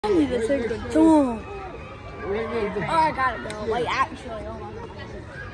I need to take the dome. Oh, I gotta go. Like, actually, oh my god.